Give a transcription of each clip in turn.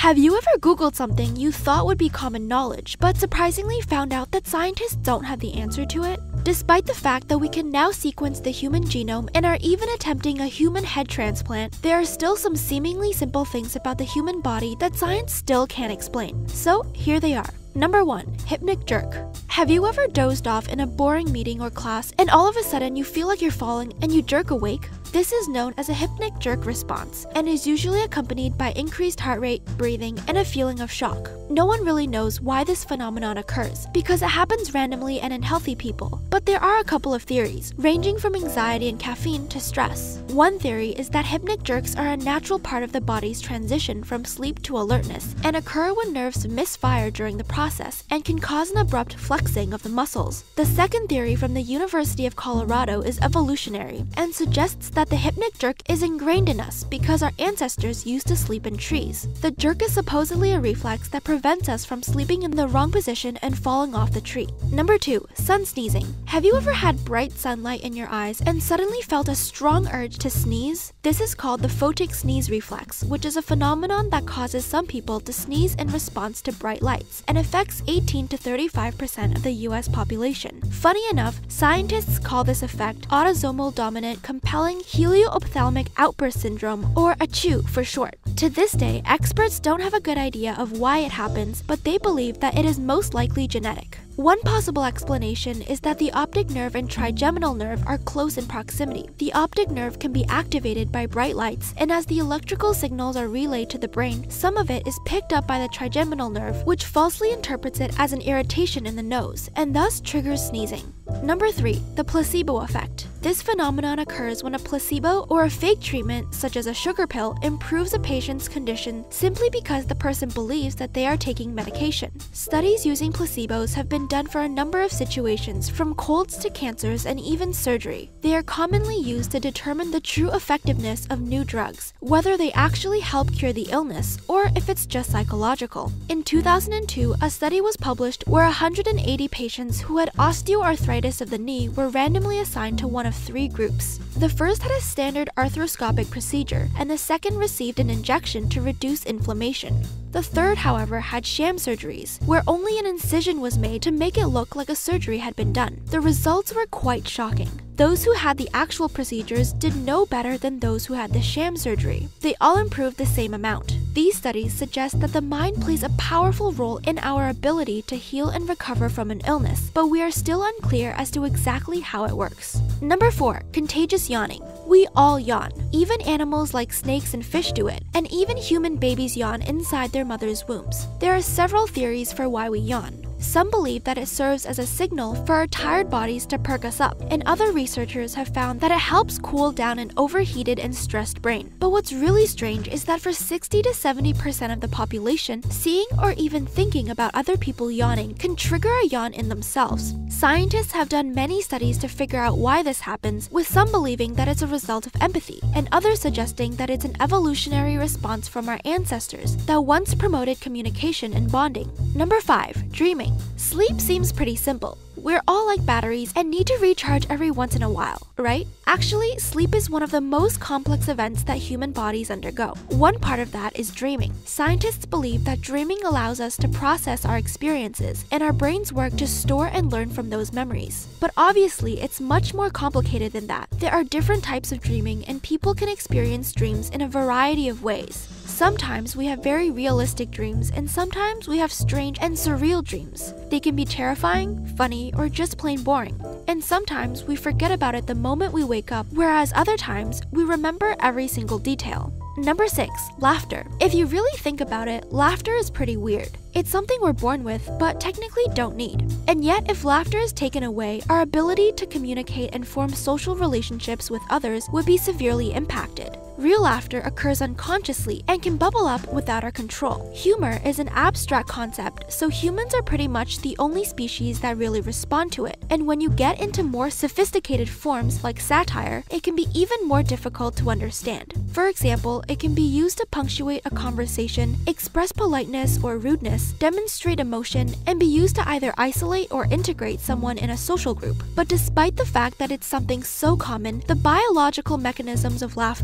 Have you ever Googled something you thought would be common knowledge, but surprisingly found out that scientists don't have the answer to it? Despite the fact that we can now sequence the human genome and are even attempting a human head transplant, there are still some seemingly simple things about the human body that science still can't explain. So here they are. Number 1. Hypnic jerk. Have you ever dozed off in a boring meeting or class and all of a sudden you feel like you're falling and you jerk awake? This is known as a hypnic jerk response and is usually accompanied by increased heart rate, breathing, and a feeling of shock. No one really knows why this phenomenon occurs because it happens randomly and in healthy people, but there are a couple of theories, ranging from anxiety and caffeine to stress. One theory is that hypnic jerks are a natural part of the body's transition from sleep to alertness and occur when nerves misfire during the process and can cause an abrupt flexing of the muscles. The second theory from the University of Colorado is evolutionary and suggests that the hypnic jerk is ingrained in us because our ancestors used to sleep in trees. The jerk is supposedly a reflex that prevents us from sleeping in the wrong position and falling off the tree. Number 2. Sun sneezing. Have you ever had bright sunlight in your eyes and suddenly felt a strong urge to sneeze? This is called the photic sneeze reflex, which is a phenomenon that causes some people to sneeze in response to bright lights and affects 18 to 35% of the US population. Funny enough, scientists call this effect autosomal dominant compelling helio-ophthalmic outburst syndrome, or ACHOO for short. To this day, experts don't have a good idea of why it happens, but they believe that it is most likely genetic. One possible explanation is that the optic nerve and trigeminal nerve are close in proximity. The optic nerve can be activated by bright lights, and as the electrical signals are relayed to the brain, some of it is picked up by the trigeminal nerve, which falsely interprets it as an irritation in the nose, and thus triggers sneezing. Number 3. The placebo effect. This phenomenon occurs when a placebo or a fake treatment, such as a sugar pill, improves a patient's condition simply because the person believes that they are taking medication. Studies using placebos have been done for a number of situations, from colds to cancers and even surgery. They are commonly used to determine the true effectiveness of new drugs, whether they actually help cure the illness or if it's just psychological. In 2002, a study was published where 180 patients who had osteoarthritis of the knee were randomly assigned to one of 3 groups. The first had a standard arthroscopic procedure, and the second received an injection to reduce inflammation. The third, however, had sham surgeries, where only an incision was made to make it look like a surgery had been done. The results were quite shocking. Those who had the actual procedures did no better than those who had the sham surgery. They all improved the same amount. These studies suggest that the mind plays a powerful role in our ability to heal and recover from an illness, but we are still unclear as to exactly how it works. Number 4. Contagious yawning. We all yawn. Even animals like snakes and fish do it, and even human babies yawn inside their mother's wombs. There are several theories for why we yawn. Some believe that it serves as a signal for our tired bodies to perk us up, and other researchers have found that it helps cool down an overheated and stressed brain. But what's really strange is that for 60 to 70% of the population, seeing or even thinking about other people yawning can trigger a yawn in themselves. Scientists have done many studies to figure out why this happens, with some believing that it's a result of empathy, and others suggesting that it's an evolutionary response from our ancestors that once promoted communication and bonding. Number 5. Dreaming. Sleep seems pretty simple. We're all like batteries and need to recharge every once in a while, right? Actually, sleep is one of the most complex events that human bodies undergo. One part of that is dreaming. Scientists believe that dreaming allows us to process our experiences, and our brains work to store and learn from those memories. But obviously, it's much more complicated than that. There are different types of dreaming, and people can experience dreams in a variety of ways. Sometimes we have very realistic dreams, and sometimes we have strange and surreal dreams. They can be terrifying, funny, or just plain boring. And sometimes we forget about it the moment we wake up, whereas other times we remember every single detail. Number 6. Laughter. If you really think about it, laughter is pretty weird. It's something we're born with, but technically don't need. And yet, if laughter is taken away, our ability to communicate and form social relationships with others would be severely impacted. Real laughter occurs unconsciously and can bubble up without our control. Humor is an abstract concept, so humans are pretty much the only species that really respond to it. And when you get into more sophisticated forms like satire, it can be even more difficult to understand. For example, it can be used to punctuate a conversation, express politeness or rudeness, demonstrate emotion, and be used to either isolate or integrate someone in a social group. But despite the fact that it's something so common, the biological mechanisms of laughter are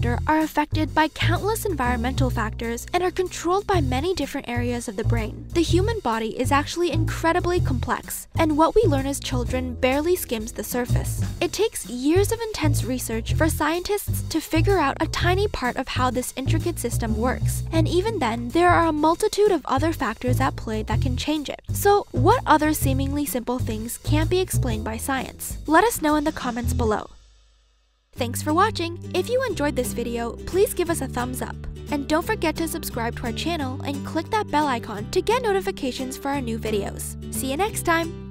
affected by countless environmental factors and are controlled by many different areas of the brain. The human body is actually incredibly complex, and what we learn as children barely skims the surface. It takes years of intense research for scientists to figure out a tiny part of how this intricate system works, and even then, there are a multitude of other factors at play that can change it. So, what other seemingly simple things can't be explained by science? Let us know in the comments below. Thanks for watching! If you enjoyed this video, please give us a thumbs up. And don't forget to subscribe to our channel and click that bell icon to get notifications for our new videos. See you next time!